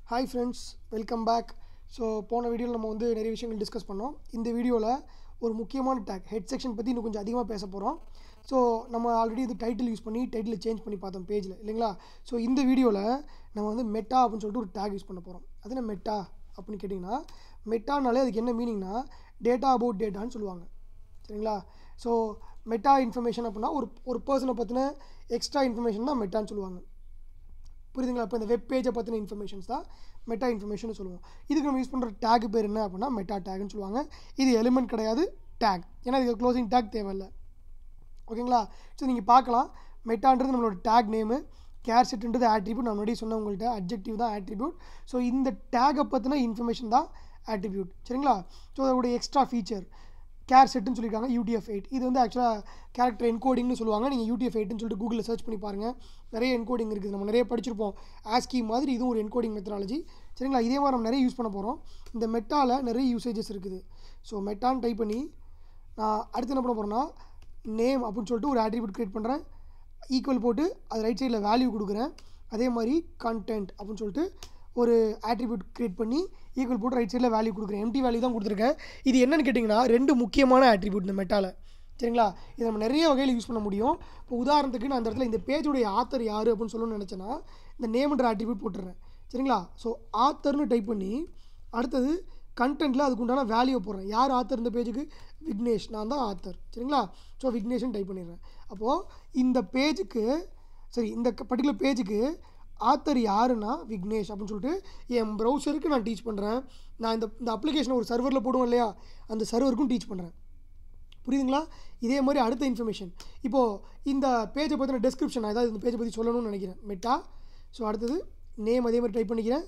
Hi friends, welcome back. So போன வீடியோவில் நம்ம வந்து நிறைய விஷயங்கள் டிஸ்கஸ் பண்ணோம். இந்த வீடியோவில் ஒரு முக்கியமான டேக் ஹெட் செக்ஷன் பற்றி இன்னும் கொஞ்சம் அதிகமாக பேச போகிறோம். ஸோ நம்ம ஆல்ரெடி இது டைட்டில் யூஸ் பண்ணி டைட்டில் சேஞ்ச் பண்ணி பார்த்தோம் பேஜில் இல்லைங்களா. ஸோ இந்த வீடியோவில் நம்ம வந்து மெட்டா அப்படின்னு சொல்லிட்டு ஒரு டேக் யூஸ் பண்ண போகிறோம். அது என்ன மெட்டா அப்படின்னு கேட்டிங்கன்னா, மெட்டானாலே அதுக்கு என்ன மீனிங்னா டேட்டா அபவுட் டேட்டான்னு சொல்லுவாங்க சரிங்களா. ஸோ மெட்டா இன்ஃபர்மேஷன் அப்படின்னா ஒரு பர்சனை பற்றின எக்ஸ்ட்ரா இன்ஃபர்மேஷன் தான் மெட்டான்னு சொல்லுவாங்க. புரியுதுங்களா. இப்போ இந்த வெப் பேஜை பற்றின இன்ஃபர்மேஷன்ஸ் தான் மெட்டா இன்ஃபர்மேஷன் சொல்லுவோம். இதுக்கு நம்ம யூஸ் பண்ணுற டேக் பேர் என்ன அப்படின்னா மெட்டா டேக்னு சொல்லுவாங்க. இது எலிமெண்ட் கிடையாது, டேக். ஏன்னா இதுக்கு க்ளோசிங் டேக் தேவையில்லை. ஓகேங்களா. ஸோ நீங்கள் பார்க்கலாம், மெட்டான்றது நம்மளோட டேக் நேமு, கேர் செட்டுன்றது ஆட்ரிபியூட். நான் முன்னாடி சொன்ன உங்கள்கிட்ட அட்ஜெக்டிவ் தான் ஆட்ரிபியூட். ஸோ இந்த டேகை பற்றின இன்ஃபர்மேஷன் தான் ஆட்ரிபியூட் சரிங்களா. ஸோ அதோடைய எக்ஸ்ட்ரா ஃபீச்சர் கேர் செட்டுன்னு சொல்லியிருக்காங்க UTF-8. இது வந்து ஆக்சுவலாக கேரக்டர் என்கோடிங்னு சொல்லுவாங்க. நீங்கள் UTF-8ன்னு சொல்லிட்டு கூகுளில் சர்ச் பண்ணி பாருங்கள். நிறைய என்கோடிங் இருக்குது, நம்ம நிறைய படிச்சிருப்போம். ஆஸ்கி மாதிரி இதுவும் ஒரு என்கோடிங் மெத்தடாலஜி சரிங்களா. இதே மாதிரி நம்ம நிறைய யூஸ் பண்ண போகிறோம். இந்த மெட்டாவில் நிறைய யூசேஜஸ் இருக்குது. ஸோ மெட்டான்னு டைப் பண்ணி நான் அடுத்து என்ன பண்ண போகிறேன்னா, நேம் அப்படின்னு சொல்லிட்டு ஒரு ஆட்ரிபியூட் க்ரியேட் பண்ணுறேன். ஈக்குவல் போட்டு அது ரைட் சைடில் வேல்யூ கொடுக்குறேன். அதே மாதிரி கண்டென்ட் அப்படின்னு சொல்லிட்டு ஒரு ஆட்ரிபியூட் க்ரியேட் பண்ணி ஈக்குவல் போட்டு ரைட் சைடில் வேல்யூ கொடுக்குறேன். எம்டி வேல்யூ தான் கொடுத்துருக்கேன். இது என்னென்னு கேட்டிங்கன்னா, ரெண்டு முக்கியமான ஆட்ரிபியூட் இந்த மெட்டாவில் சரிங்களா. இதை நம்ம நிறைய வகையில் யூஸ் பண்ண முடியும். இப்போ உதாரணத்துக்கு நான் அந்த இடத்துல இந்த பேஜுடைய ஆத்தர் யார் அப்படின்னு சொல்லணும்னு நினச்சேன்னா இந்த நேம்ன்ற ஆட்ரிபியூட் போட்டுடுறேன் சரிங்களா. ஸோ ஆத்தர்னு டைப் பண்ணி அடுத்தது கண்டென்ட்டில் அதுக்கு உண்டான வேல்யூ போடுறேன். யார் ஆத்தர் இந்த பேஜுக்கு? விக்னேஷ், நான் தான் ஆத்தர் சரிங்களா. ஸோ விக்னேஷ்னு டைப் பண்ணிடுறேன். அப்போது இந்த பேஜுக்கு இந்த பர்டிகுலர் பேஜுக்கு ஆத்தர் யாருன்னா விக்னேஷ் அப்படின்னு சொல்லிட்டு என் ப்ரௌசருக்கு நான் டீச் பண்ணுறேன். நான் இந்த அப்ளிகேஷனை ஒரு சர்வரில் போடுவோம் இல்லையா, அந்த சர்வருக்கும் டீச் பண்ணுறேன். புரியுதுங்களா. இதே மாதிரி அடுத்த இன்ஃபர்மேஷன், இப்போது இந்த பேஜை பற்றின டெஸ்கிரிப்ஷன், நான் ஏதாவது இந்த பேஜை பற்றி சொல்லணும்னு நினைக்கிறேன், மெட்டா. ஸோ அடுத்தது நேம் அதே மாதிரி டைப் பண்ணிக்கிறேன்.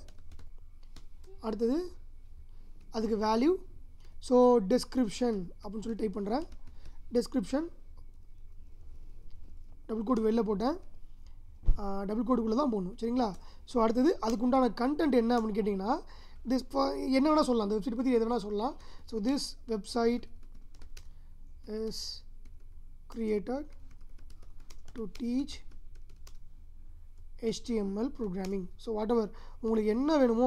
அடுத்தது அதுக்கு வேல்யூ. ஸோ டெஸ்கிரிப்ஷன் அப்படின்னு சொல்லி டைப் பண்ணுறேன். டெஸ்கிரிப்ஷன் டபுள் கோடு வெளில போட்டேன், டபுள் கோடுக்குள்ளே தான் போடணும் சரிங்களா. ஸோ அடுத்தது அதுக்கு உண்டான கண்டென்ட் என்ன அப்படின்னு கேட்டிங்கன்னா, என்ன வேணால் சொல்லலாம், அந்த வெப்சைட் பற்றி எது வேணால் சொல்லலாம். So this website is created to teach HTML programming. So whatever உங்களுக்கு என்ன வேணுமோ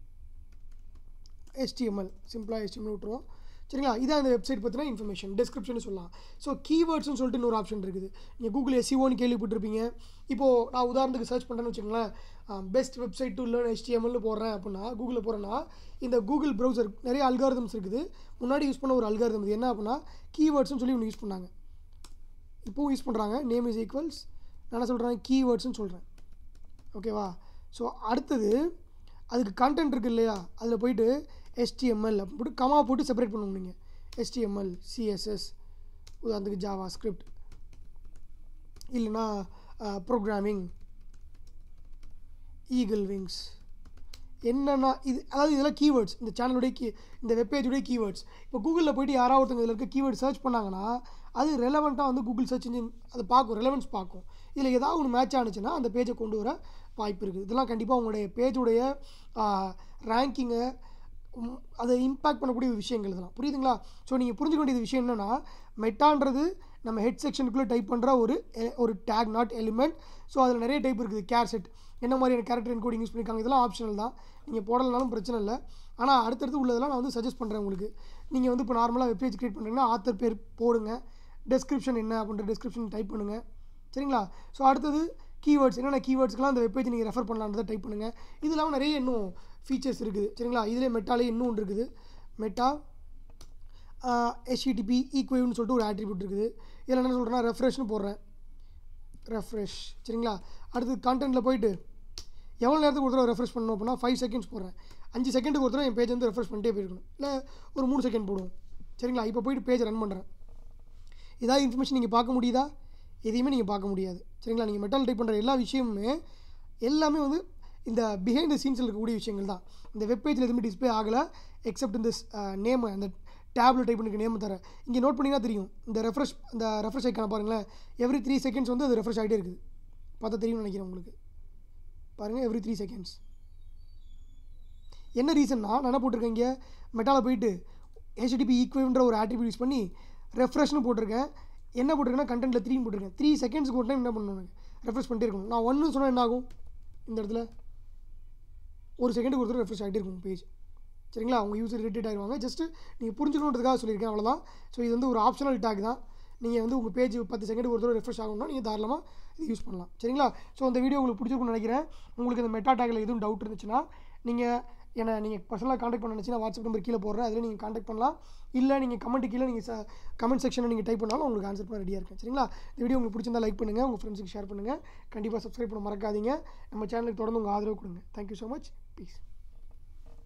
HTML, சிம்பிளாக HTML விட்டுருவோம் சரிங்களா. இதான் இந்த வெப்சைட் பற்றின இன்ஃபர்மேஷன், டெஸ்கிரிப்ஷன் சொல்லலாம். ஸோ கீவேர்ட்ஸ்னு சொல்லிட்டு இன்னொரு ஆப்ஷன் இருக்குது. நீங்கள் கூகுள் SEOன்னு கேள்விப்பட்டிருப்பீங்க. இப்போது நான் உதாரணத்துக்கு சர்ச் பண்ணுறேன்னு வச்சுக்கோங்களேன், best website to learn HTML போடுறேன் அப்படின்னா கூகுளில் போகிறேன்னா இந்த கூகுள் ப்ரௌசர் நிறைய அல்காரிதம்ஸ் இருக்குது. முன்னாடி யூஸ் பண்ண ஒரு அல்காரிதம் இது என்ன அப்படின்னா கீவேர்ட்ஸ்னு சொல்லி ஒன்று யூஸ் பண்ணாங்க, இப்போவும் யூஸ் பண்ணுறாங்க. நேம் இஸ் ஈக்குவல்ஸ், நான் என்ன சொல்கிறேன், கீவேர்ட்ஸ்னு சொல்கிறேன். ஓகேவா. ஸோ அடுத்தது அதுக்கு கண்டென்ட் இருக்குது இல்லையா, அதில் போய்ட்டு HTML அப்படின்னு போட்டு கமா போட்டு செப்பரேட் பண்ணணும். நீங்கள் HTML, CSS, அதுக்கு ஜாவா ஸ்கிரிப்ட், இல்லைன்னா ப்ரோக்ராமிங், ஈகிள் விங்ஸ், என்னென்னா இது, அதாவது இதெல்லாம் கீவேர்ட்ஸ், இந்த சேனலுடைய இந்த வெப்பேஜுடைய கீவேர்ட்ஸ். இப்போ கூகுளில் போய்ட்டு யாராவது ஒருத்தங்க இதில் இருக்க கீவேர்ட் சர்ச் பண்ணாங்கன்னா அது ரெலவெண்ட்டாக வந்து கூகுள் சர்ச் இன்ஜின் அதை பார்க்கும், ரெலவென்ஸ் பார்க்கும். இதில் ஏதாவது ஒன்று மேட்ச் ஆனிச்சுன்னா அந்த பேஜை கொண்டு வர வாய்ப்பு இருக்குது. இதெல்லாம் கண்டிப்பாக உங்களுடைய பேஜுடைய ரேங்கிங்கை அதை இம்பேக்ட் பண்ணக்கூடிய விஷயங்கள் இதெல்லாம். புரியுதுங்களா. ஸோ நீங்கள் புரிஞ்சுக்க வேண்டியது விஷயம் என்னென்னா, மெட்டான்றது நம்ம ஹெட் செக்ஷனுக்குள்ளே டைப் பண்ணுற ஒரு டேக், நாட் எலிமெண்ட். ஸோ அதில் நிறைய டைப் இருக்குது. கேர் செட் என்ன மாதிரியான கேரக்டர் என்கோடிங் யூஸ் பண்ணியிருக்காங்க, இதெல்லாம் ஆப்ஷனல் தான், நீங்கள் போடலனாலும் பிரச்சனை இல்லை. ஆனால் அடுத்தடுத்து உள்ளதெல்லாம் நான் வந்து சஜஸ்ட் பண்ணுறேன் உங்களுக்கு. நீங்கள் வந்து இப்போ நார்மலாக வெப்பேஜ் க்ரியேட் பண்ணுறீங்கன்னா ஆத்தர் பேர் போடுங்க, டெஸ்கிரிப்ஷன் என்ன அப்படின்ற டெஸ்கிரிப்ஷன் டைப் பண்ணுங்கள் சரிங்களா. ஸோ அடுத்தது கீவேர்ட்ஸ், என்னென்ன கீவேர்ட்ஸ்க்கெலாம் அந்த வெப்பேஜ் நீங்கள் ரெஃபர் பண்ணலான்றதை டைப் பண்ணுங்கள். இது இல்லாமல் நிறைய இன்னும் ஃபீச்சர்ஸ் இருக்குது சரிங்களா. இதிலே மெட்டாலே இன்னும் ஒன்று இருக்குது, மெட்டா HTTP ஈக்குவேவ்னு சொல்லிட்டு ஒரு ஆட்ரிபியூட் இருக்குது. இதில் என்ன சொல்கிறேன்னா ரெஃப்ரெஷ்னு போடுறேன், ரெஃப்ரெஷ் சரிங்களா. அடுத்து கண்டென்ட்டில் போய்ட்டு எவ்வளோ நேரத்துக்கு ஒரு தடவை ரெஃப்ரெஷ் பண்ணணும் அப்படின்னா 5 செகண்ட்ஸ் போடுறேன். 5 செகண்டுக்கு ஒரு தடவை என் பேஜ் வந்து ரெஃப்ரெஷ் பண்ணிட்டே போயிருக்கணும், இல்லை ஒரு 3 செகண்ட் போடுவோம் சரிங்களா. இப்போ போய்ட்டு பேஜ் ரன் பண்ணுறேன். ஏதாவது இன்ஃபர்மேஷன் நீங்கள் பார்க்க முடியுதா? எதையுமே நீங்கள் பார்க்க முடியாது சரிங்களா. நீங்கள் மெட்டால் டைப் பண்ணுற எல்லா விஷயமுமே எல்லாமே வந்து இந்த பிஹைண்ட் த சீன்ஸில் இருக்கக்கூடிய விஷயங்கள் தான். இந்த வெப்பேஜில் எதுவுமே டிஸ்பிளே ஆகலை எக்ஸப்ட் இந்த நேம், அந்த டேப்ல டைப் பண்ணிக்க நேம் தர. இங்கே நோட் பண்ணிங்கன்னா தெரியும், இந்த ரெஃப்ரெஷ் ஐக்கான பாருங்களேன், எவ்ரி 3 செகண்ட்ஸ் வந்து அது ரெஃப்ரெஷ் ஆகிட்டே இருக்குது. பார்த்தா தெரியும்னு நினைக்கிறேன் உங்களுக்கு. பாருங்கள், எவ்ரி 3 செகண்ட்ஸ். என்ன ரீசன்னா நான் என்ன போட்டிருக்கேன், இங்கே மெட்டாவில் போயிட்டு HTTP ஈக்குவேவ்ன்ற ஒரு ஆட்ரிபியூட் யூஸ் பண்ணி ரெஃப்ரெஷ்னு போட்டிருக்கேன். என்ன போட்டிருக்கேன்னா கண்டென்ட்டில் 3 போட்டிருக்கேன். 3 செகண்ட்ஸ்க்கு ஒரு டைம் என்ன பண்ணணும், ரெஃப்ரெஷ் பண்ணிட்டே இருக்கணும். நான் 1 சொன்னால் என்ன ஆகும், இந்த இடத்துல ஒரு செகண்டுக்கு ஒரு தடவை ரெஃப்ரெஷ் ஆகிட்டே இருக்கும் பேஜ். சரிங்களா? அவங்க யூசர் இரிட்டேட் ஆகிடுவாங்க. ஜஸ்ட்டு நீங்கள் புரிஞ்சுக்கணுன்றதுக்காக சொல்லியிருக்கேன், அவ்வளோதான். ஸோ இது வந்து ஒரு ஆப்ஷனல் டேக் தான். நீங்கள் வந்து உங்கள் பேஜ் 10 செகண்டுக்கு ஒரு தடவை ரெஃப்ரெஷ் ஆகணும்னா நீங்கள் தாராளமாக இது யூஸ் பண்ணலாம். சரிங்களா? ஸோ இந்த வீடியோ உங்களுக்கு பிடிச்சிருக்கும்னு நினைக்கிறேன். உங்களுக்கு இந்த மெட்டா டேக்கில் எதுவும் டவுட் இருந்துச்சுன்னா நீங்கள் பர்சனலாக காண்டாக்ட் பண்ண நினச்சினா வாட்ஸ்அப் நம்பர் கீழே போடுறேன், அதில் நீங்கள் காண்டாக்ட் பண்ணலாம். இல்லை நீங்கள் கமெண்ட் கீழே நீங்கள் கமெண்ட் செக்ஷனில் நீங்கள் டைப் பண்ணாலும் உங்களுக்கு ஆன்சர் பண்ண ரெடியாக இருக்கேன். சரிங்களா? இந்த வீடியோ உங்களுக்கு பிடிச்சிருந்தா லைக் பண்ணுங்கள், உங்கள் ஃப்ரெண்ட்ஸுக்கு ஷேர் பண்ணுங்கள். கண்டிப்பாக சப்ஸ்கிரைப் பண்ண மறக்காதீங்க. நம்ம சேனலுக்கு தொடர்ந்து உங்கள் ஆதரவு கொடுங்க. Thank you so much. பீஸ்.